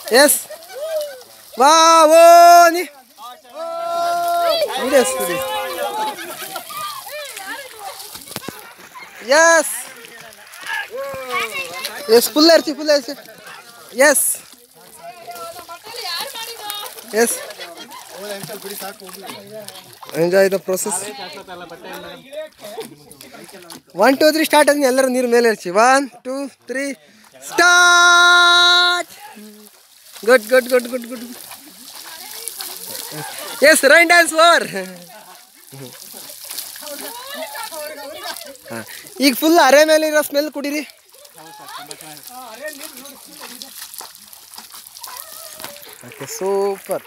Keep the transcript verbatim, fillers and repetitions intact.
S ವಾ ಓ ನೀ ಎಸ್ ಎಸ್ ಎಸ್ ಫುಲ್ ಇರ್ತಿ ಫುಲ್ ಇರ್ತಿ yes yes enjoy the process one two three start ಆದ್ಮೇಲೆ ಎಲ್ಲರೂ ನೀರು ಮೇಲೆ ಇರ್ಚಿ one two three start good good good good good yes rain dance over ಹಾಂ ಈಗ ಫುಲ್ ಅರೆ ಮೇಲೆ ಇರೋ ಸ್ಮೆಲ್ ಕುಡೀರಿ ಓಕೆ ಸೂಪರ್